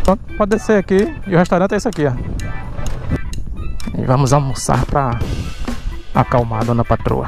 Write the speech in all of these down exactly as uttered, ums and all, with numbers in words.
Pronto, pode descer aqui. E o restaurante é esse aqui, ó. E vamos almoçar pra acalmar a dona patroa.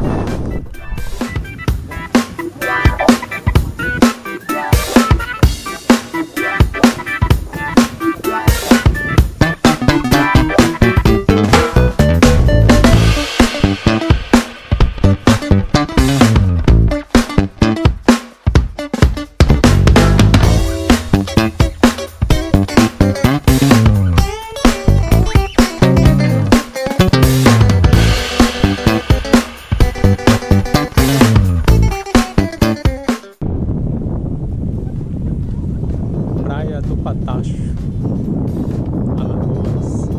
Praia do Patacho, Alagoas.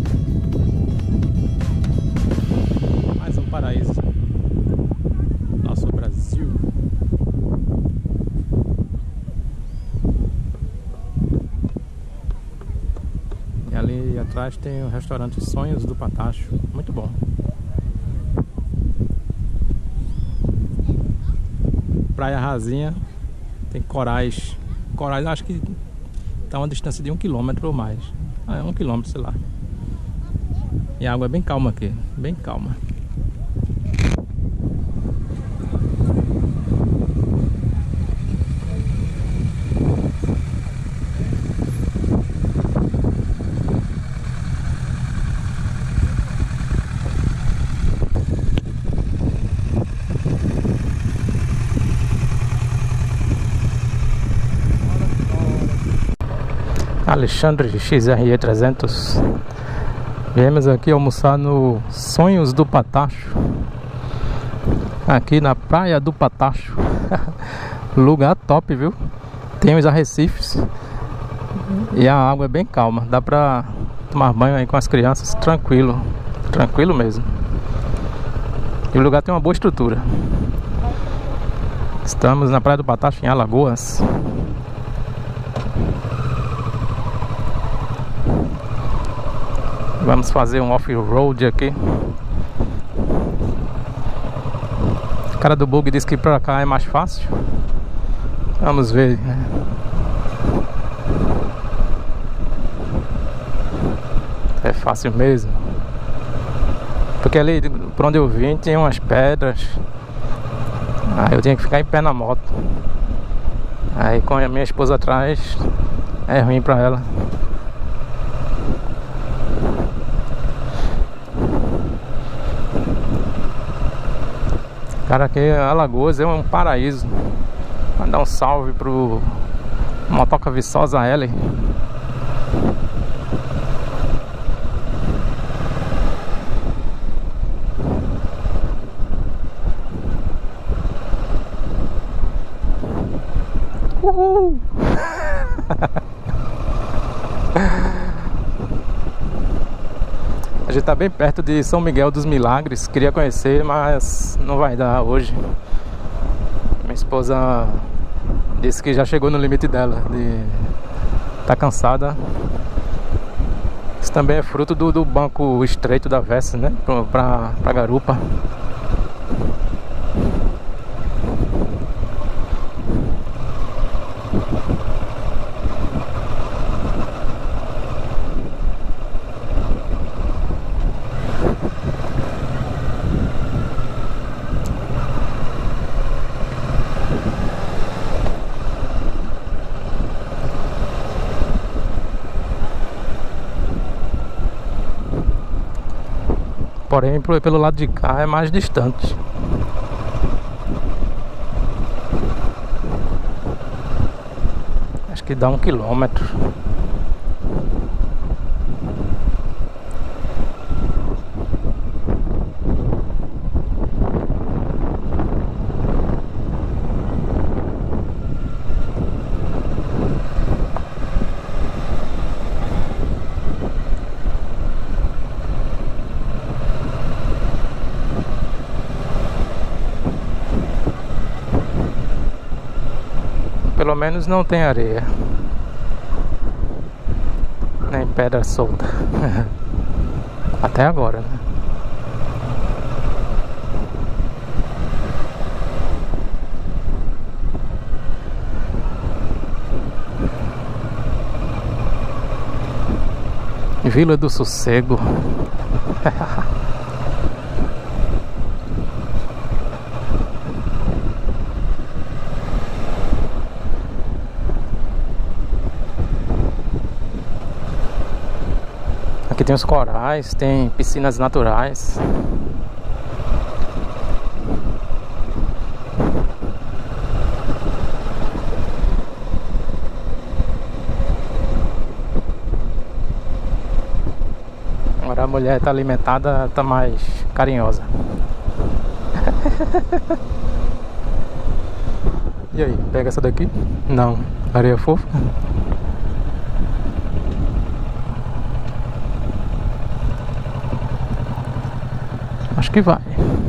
Mais um paraíso, nosso Brasil. E ali atrás tem o restaurante Sonhos do Patacho, muito bom. Praia rasinha, tem corais. Corais, acho que tá uma distância de um quilômetro ou mais. Ah, é um quilômetro, sei lá. E a água é bem calma aqui, bem calma. Alexandre X R E trezentos. Viemos aqui almoçar no Sonhos do Patacho, aqui na Praia do Patacho. Lugar top, viu? Tem os arrecifes e a água é bem calma. Dá pra tomar banho aí com as crianças, tranquilo. Tranquilo mesmo. E o lugar tem uma boa estrutura. Estamos na Praia do Patacho, em Alagoas. Vamos fazer um off-road aqui. O cara do bug disse que pra cá é mais fácil. Vamos ver, né? É fácil mesmo. Porque ali por onde eu vim tinha umas pedras. Aí eu tinha que ficar em pé na moto. Aí com a minha esposa atrás é ruim pra ela. Cara, aqui Alagoas é um paraíso. Mandar um salve pro motoca Viçosa L. Uhul! A gente tá bem perto de São Miguel dos Milagres. Queria conhecer, mas não vai dar hoje. Minha esposa disse que já chegou no limite dela, de tá cansada. Isso também é fruto do, do banco estreito da VERSYS, né? Pra, pra, pra garupa. Porém, pelo lado de cá é mais distante. Acho que dá um quilômetro. Pelo menos não tem areia, nem pedra solta. Até agora, né? Vila do Sossego. Aqui tem os corais, tem piscinas naturais. Agora a mulher tá alimentada, tá mais carinhosa. E aí, pega essa daqui? Não, areia fofa. Acho que vai.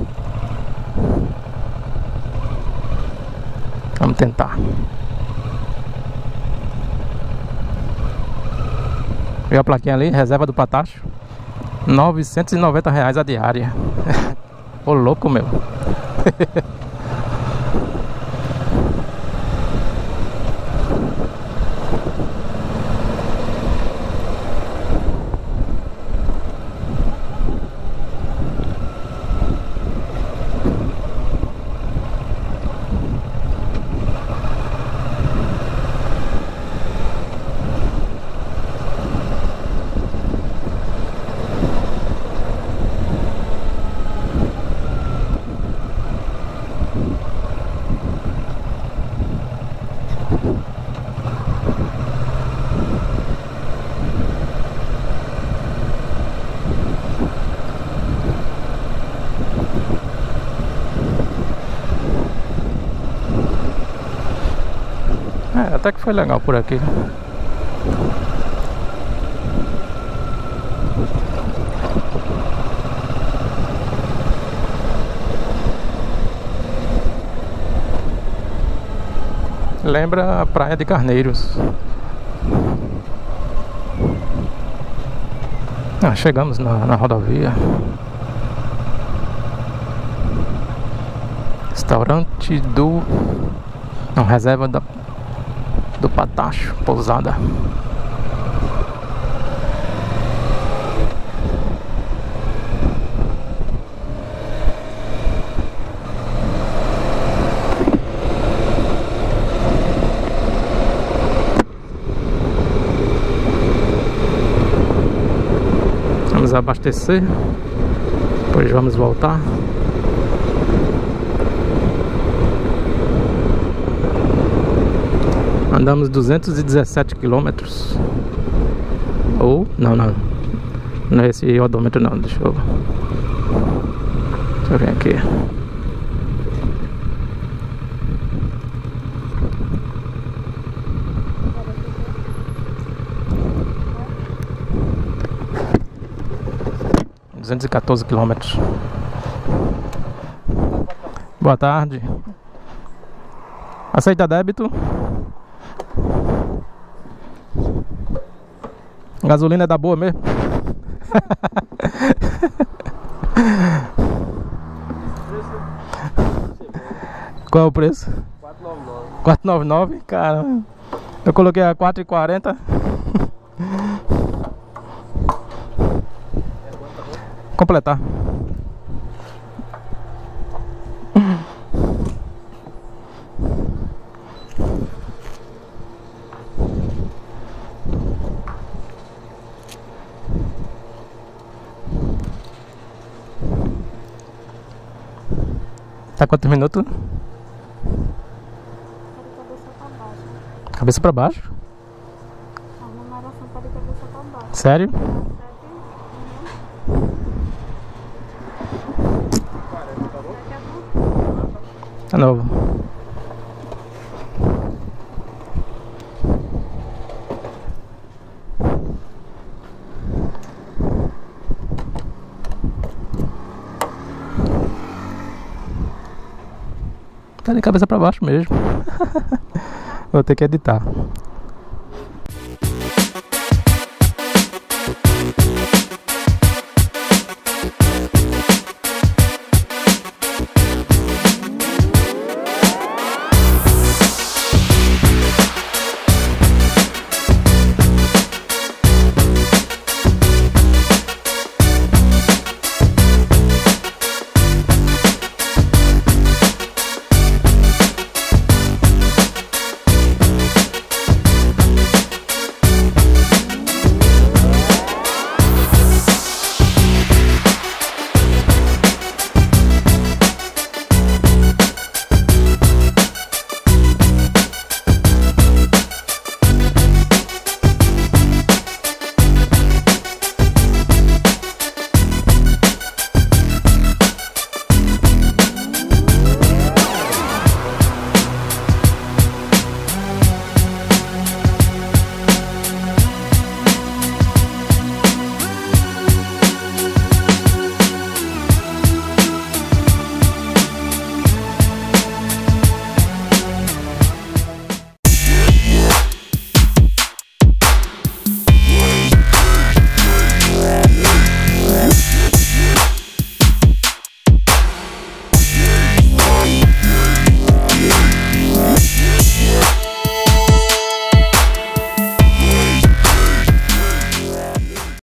Vamos tentar. Viu a plaquinha ali? Reserva do Patacho. novecentos e noventa reais a diária. Ô louco, meu. É, até que foi legal por aqui. Lembra a Praia de Carneiros. Ah, chegamos na, na rodovia. Restaurante do... Não, reserva da... do Patacho, pousada. Vamos abastecer, depois vamos voltar. Andamos duzentos e dezessete quilômetros. Ou, não, não Não é esse odômetro não, deixa eu Deixa eu ver aqui. duzentos e quatorze quilômetros. Boa tarde. Aceita débito? Gasolina é da boa mesmo? Qual é o preço? quatrocentos e noventa e nove. Cara, eu coloquei a quatro e quarenta. Completar. Tá quantos minutos? Cabeça pra baixo. Cabeça pra baixo? A numeração tá de cabeça pra baixo. Sério? É novo. Tá de cabeça pra baixo mesmo. Vou ter que editar.